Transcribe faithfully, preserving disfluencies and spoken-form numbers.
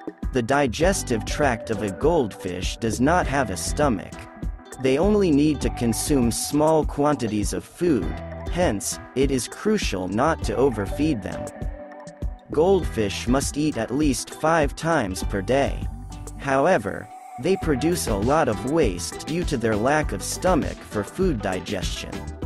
The digestive tract of a goldfish does not have a stomach. They only need to consume small quantities of food, hence, it is crucial not to overfeed them. Goldfish must eat at least five times per day. However, they produce a lot of waste due to their lack of stomach for food digestion.